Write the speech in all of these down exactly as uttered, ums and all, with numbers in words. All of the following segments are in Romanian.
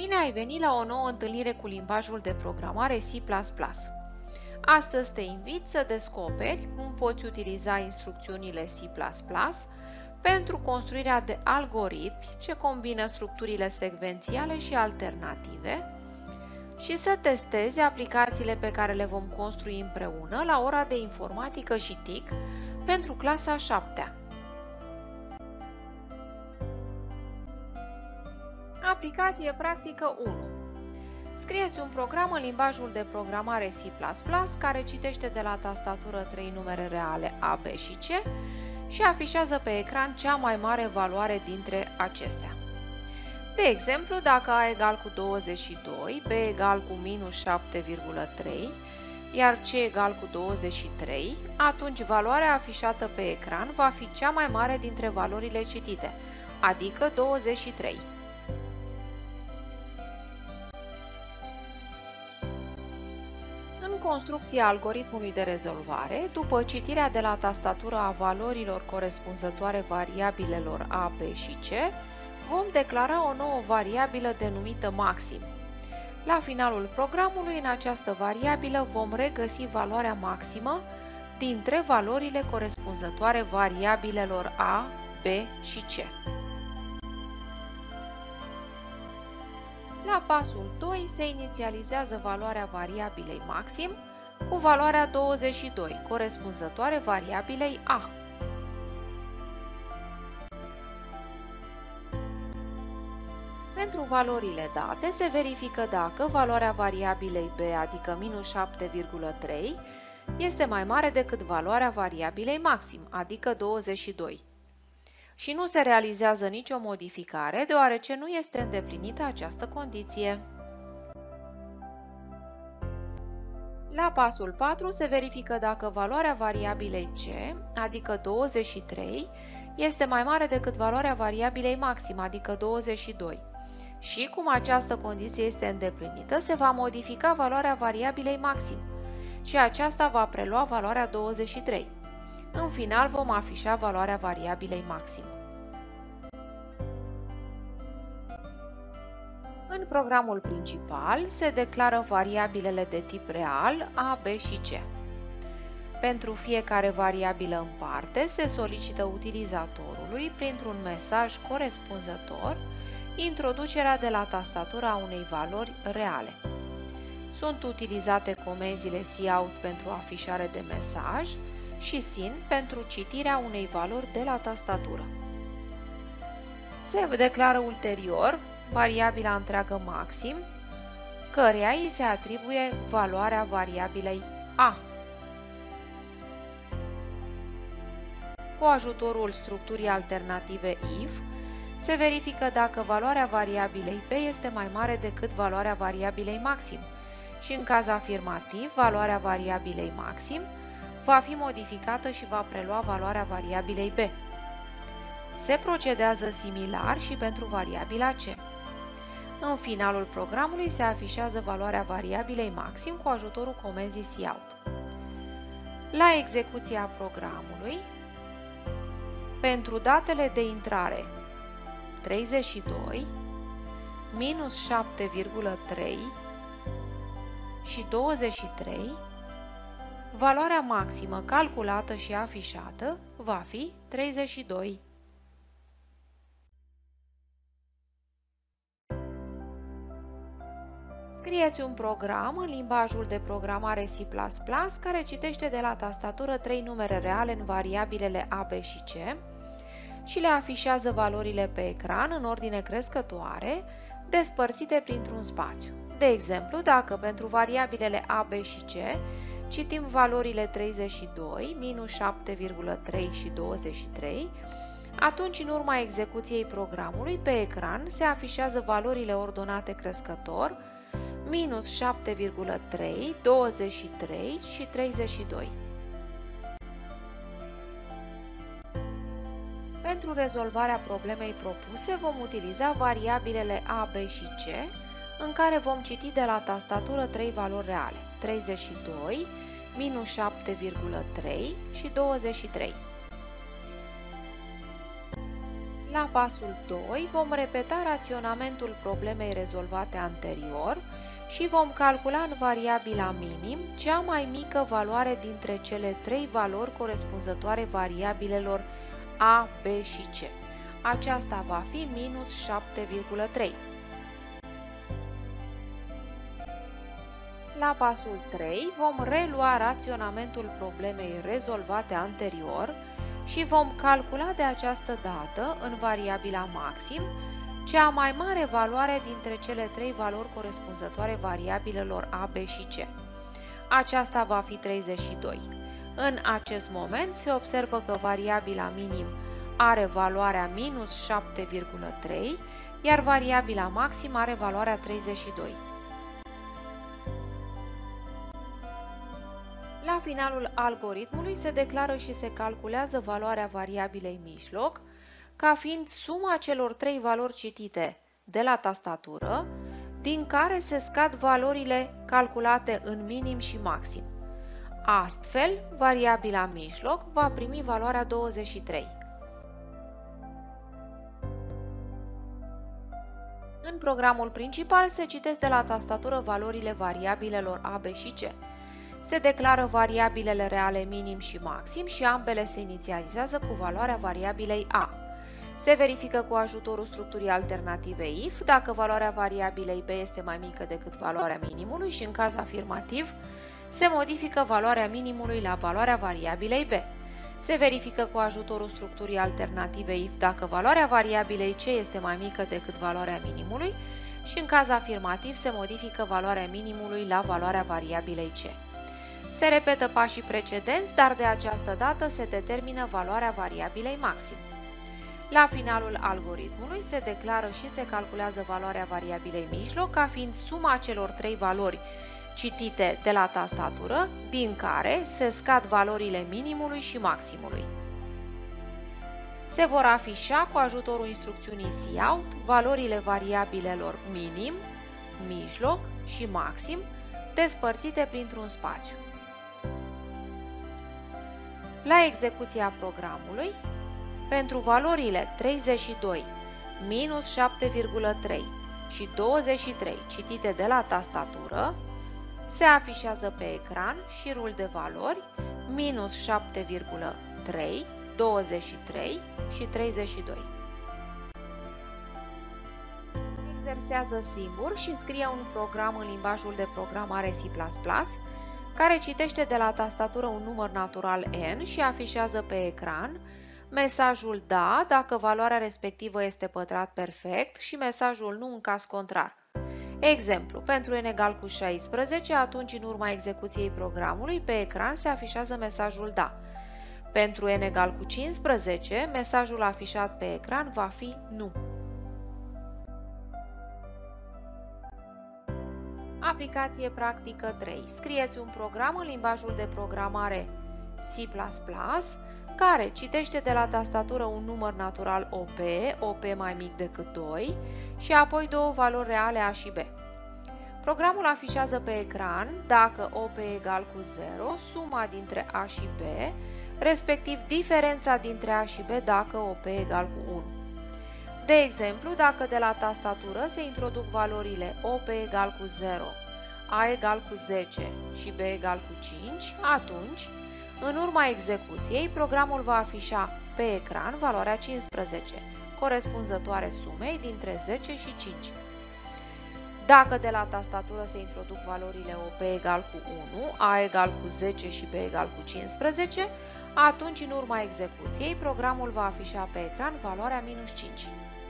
Bine ai venit la o nouă întâlnire cu limbajul de programare C plus plus. Astăzi te invit să descoperi cum poți utiliza instrucțiunile C plus plus pentru construirea de algoritmi ce combină structurile secvențiale și alternative și să testezi aplicațiile pe care le vom construi împreună la ora de informatică și T I C pentru clasa a șaptea. Aplicație practică unu. Scrieți un program în limbajul de programare C plus plus care citește de la tastatură trei numere reale A, B și C și afișează pe ecran cea mai mare valoare dintre acestea. De exemplu, dacă A egal cu douăzeci și doi, B egal cu minus șapte virgulă trei, iar C egal cu douăzeci și trei, atunci valoarea afișată pe ecran va fi cea mai mare dintre valorile citite, adică douăzeci și trei. În construcția algoritmului de rezolvare, după citirea de la tastatură a valorilor corespunzătoare variabilelor A, B și C, vom declara o nouă variabilă denumită maxim. La finalul programului, în această variabilă vom regăsi valoarea maximă dintre valorile corespunzătoare variabilelor A, B și C. La pasul doi se inițializează valoarea variabilei maxim cu valoarea douăzeci și doi, corespunzătoare variabilei A. Pentru valorile date se verifică dacă valoarea variabilei B, adică minus șapte virgulă trei, este mai mare decât valoarea variabilei maxim, adică douăzeci și doi. Și nu se realizează nicio modificare, deoarece nu este îndeplinită această condiție. La pasul patru se verifică dacă valoarea variabilei C, adică douăzeci și trei, este mai mare decât valoarea variabilei maxim, adică douăzeci și doi. Și cum această condiție este îndeplinită, se va modifica valoarea variabilei maxim și aceasta va prelua valoarea douăzeci și trei. În final vom afișa valoarea variabilei maxim. În programul principal se declară variabilele de tip real A, B și C. Pentru fiecare variabilă în parte se solicită utilizatorului, printr-un mesaj corespunzător, introducerea de la tastatura unei valori reale. Sunt utilizate comenzile cout pentru afișare de mesaj și sin pentru citirea unei valori de la tastatură. Se declară ulterior variabila întreagă maxim, căreia îi se atribuie valoarea variabilei A. Cu ajutorul structurii alternative if, se verifică dacă valoarea variabilei P este mai mare decât valoarea variabilei maxim și, în caz afirmativ, valoarea variabilei maxim va fi modificată și va prelua valoarea variabilei B. Se procedează similar și pentru variabila C. În finalul programului se afișează valoarea variabilei maxim cu ajutorul comenzii cout. La execuția programului, pentru datele de intrare treizeci și doi, minus șapte virgulă trei și douăzeci și trei, valoarea maximă calculată și afișată va fi treizeci și doi. Scrieți un program în limbajul de programare C plus plus care citește de la tastatură trei numere reale în variabilele A, B și C și le afișează valorile pe ecran în ordine crescătoare, despărțite printr-un spațiu. De exemplu, dacă pentru variabilele A, B și C citim valorile treizeci și doi, minus șapte virgulă trei și douăzeci și trei, atunci în urma execuției programului pe ecran se afișează valorile ordonate crescător, minus șapte virgulă trei, douăzeci și trei și treizeci și doi. Pentru rezolvarea problemei propuse vom utiliza variabilele A, B și C, în care vom citi de la tastatură trei valori reale, treizeci și doi, minus șapte virgulă trei și douăzeci și trei. La pasul doi vom repeta raționamentul problemei rezolvate anterior și vom calcula în variabila minim cea mai mică valoare dintre cele trei valori corespunzătoare variabilelor a, b și c. Aceasta va fi minus șapte virgulă trei. La pasul trei vom relua raționamentul problemei rezolvate anterior și vom calcula de această dată, în variabila maxim, cea mai mare valoare dintre cele trei valori corespunzătoare variabilelor a, b și c. Aceasta va fi treizeci și doi. În acest moment se observă că variabila minim are valoarea minus șapte virgulă trei, iar variabila maxim are valoarea treizeci și doi. La finalul algoritmului se declară și se calculează valoarea variabilei mijloc, ca fiind suma celor trei valori citite de la tastatură, din care se scad valorile calculate în minim și maxim. Astfel, variabila mijloc va primi valoarea douăzeci și trei. În programul principal se citesc de la tastatură valorile variabilelor a, b și c. Se declară variabilele reale minim și maxim și ambele se inițializează cu valoarea variabilei a. Se verifică cu ajutorul structurii alternative if dacă valoarea variabilei b este mai mică decât valoarea minimului și, în caz afirmativ, se modifică valoarea minimului la valoarea variabilei b. Se verifică cu ajutorul structurii alternative if dacă valoarea variabilei c este mai mică decât valoarea minimului și, în caz afirmativ, se modifică valoarea minimului la valoarea variabilei c. Se repetă pașii precedenți, dar de această dată se determină valoarea variabilei maxim. La finalul algoritmului se declară și se calculează valoarea variabilei mijloc ca fiind suma celor trei valori citite de la tastatură, din care se scad valorile minimului și maximului. Se vor afișa cu ajutorul instrucțiunii cout valorile variabilelor minim, mijloc și maxim, despărțite printr-un spațiu. La execuția programului, pentru valorile treizeci și doi, minus șapte virgulă trei și douăzeci și trei citite de la tastatură, se afișează pe ecran șirul de valori minus șapte virgulă trei, douăzeci și trei și treizeci și doi. Exersează singur și scrie un program în limbajul de programare C plus plus, care citește de la tastatură un număr natural n și afișează pe ecran mesajul da dacă valoarea respectivă este pătrat perfect și mesajul nu în caz contrar. Exemplu, pentru n egal cu șaisprezece, atunci în urma execuției programului pe ecran se afișează mesajul da. Pentru n egal cu cincisprezece, mesajul afișat pe ecran va fi nu. Aplicație practică trei. Scrieți un program în limbajul de programare C plus plus care citește de la tastatură un număr natural O P, O P mai mic decât doi și apoi două valori reale A și B. Programul afișează pe ecran dacă O P egal cu zero, suma dintre A și B, respectiv diferența dintre A și B dacă O P egal cu unu. De exemplu, dacă de la tastatură se introduc valorile O P egal cu zero, A egal cu zece și B egal cu cinci, atunci, în urma execuției, programul va afișa pe ecran valoarea cincisprezece, corespunzătoare sumei dintre zece și cinci. Dacă de la tastatură se introduc valorile O P egal cu unu, A egal cu zece și B egal cu cincisprezece, atunci, în urma execuției, programul va afișa pe ecran valoarea minus cinci.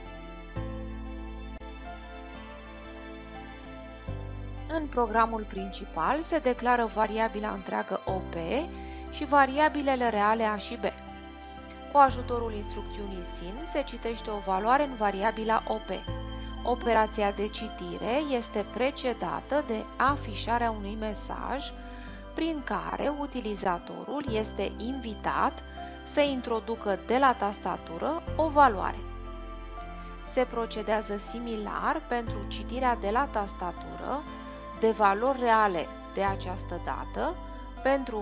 În programul principal se declară variabila întreagă O P și variabilele reale A și B. Cu ajutorul instrucțiunii sin se citește o valoare în variabila O P. Operația de citire este precedată de afișarea unui mesaj prin care utilizatorul este invitat să introducă de la tastatură o valoare. Se procedează similar pentru citirea de la tastatură de valori reale de această dată pentru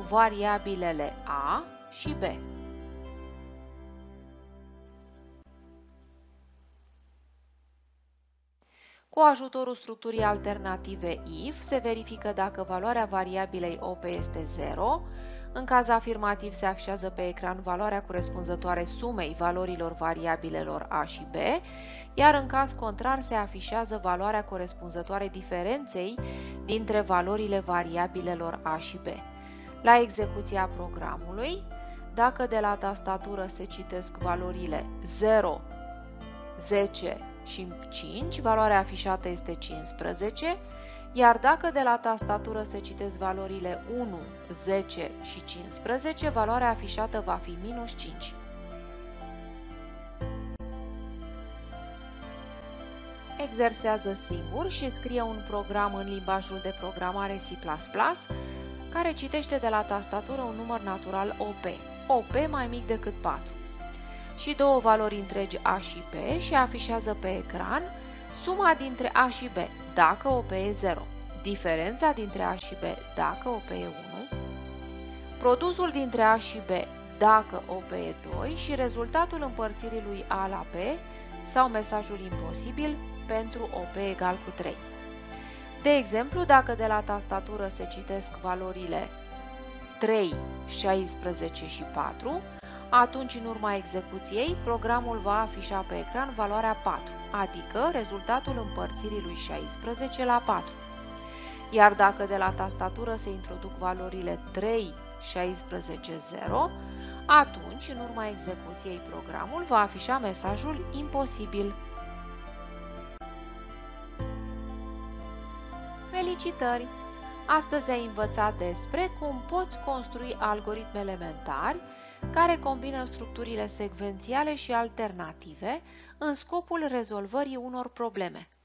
variabilele A și B. Cu ajutorul structurii alternative if se verifică dacă valoarea variabilei O P este zero. În caz afirmativ se afișează pe ecran valoarea corespunzătoare sumei valorilor variabilelor A și B, iar în caz contrar se afișează valoarea corespunzătoare diferenței dintre valorile variabilelor A și B. La execuția programului, dacă de la tastatură se citesc valorile zero, zece și cinci, valoarea afișată este cincisprezece, iar dacă de la tastatură se citesc valorile unu, zece și cincisprezece, valoarea afișată va fi minus cinci. Exersează singur și scrie un program în limbajul de programare C plus plus care citește de la tastatură un număr natural O P, O P mai mic decât patru, și două valori întregi A și B și afișează pe ecran suma dintre A și B dacă O P e zero, diferența dintre A și B dacă O P e unu, produsul dintre A și B dacă O P e doi și rezultatul împărțirii lui A la B sau mesajul imposibil pentru O P egal cu trei. De exemplu, dacă de la tastatură se citesc valorile trei, șaisprezece și patru, atunci în urma execuției, programul va afișa pe ecran valoarea patru, adică rezultatul împărțirii lui șaisprezece la patru. Iar dacă de la tastatură se introduc valorile trei, șaisprezece, zero, atunci în urma execuției programul va afișa mesajul imposibil. Felicitări! Astăzi ai învățat despre cum poți construi algoritmi elementari care combină structurile secvențiale și alternative în scopul rezolvării unor probleme.